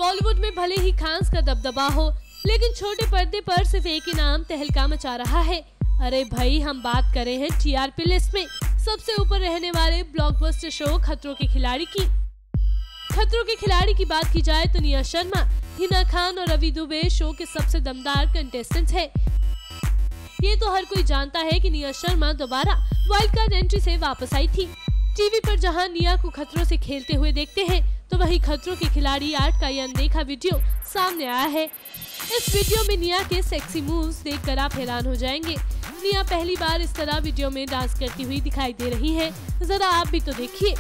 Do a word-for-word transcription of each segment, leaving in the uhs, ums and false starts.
बॉलीवुड में भले ही खान्स का दबदबा हो, लेकिन छोटे पर्दे पर सिर्फ एक ही नाम तहलका मचा रहा है। अरे भाई, हम बात कर रहे हैं टीआरपी लिस्ट में सबसे ऊपर रहने वाले ब्लॉकबस्टर शो खतरों के खिलाड़ी की। खतरों के खिलाड़ी की बात की जाए तो निया शर्मा, हिना खान और रवि दुबे शो के सबसे दमदार कंटेस्टेंट्स हैं। ये तो हर कोई जानता है कि निया शर्मा दोबारा वाइल्ड कार्ड एंट्री से वापस आई थी। टीवी पर जहां निया को खतरों से खेलते हुए देखते हैं, तो वहीं खतरों के खिलाड़ी आठ का ये अनदेखा वीडियो सामने आया है। इस वीडियो में निया के सेक्सी मूव्स देखकर आप हैरान हो जाएंगे। निया पहली बार इस तरह वीडियो में डांस करती हुई दिखाई दे रही है, जरा आप भी तो देखिए।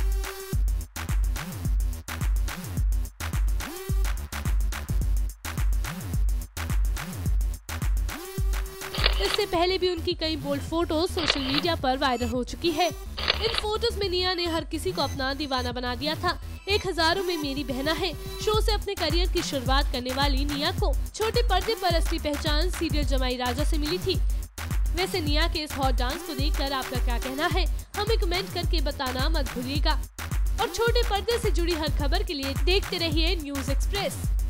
इससे पहले भी उनकी कई बोल्ड फोटोज सोशल मीडिया पर वायरल हो चुकी है। इन फोटोज में निया ने हर किसी को अपना दीवाना बना दिया था। एक हजारों में मेरी बहना है शो से अपने करियर की शुरुआत करने वाली निया को छोटे पर्दे पर असली पहचान सीरियल जमाई राजा से मिली थी। वैसे निया के इस हॉट डांस को देखकर आपका क्या कहना है, हमें कमेंट करके बताना मत भूलिएगा। और छोटे पर्दे से जुड़ी हर खबर के लिए देखते रहिए न्यूज़ एक्सप्रेस।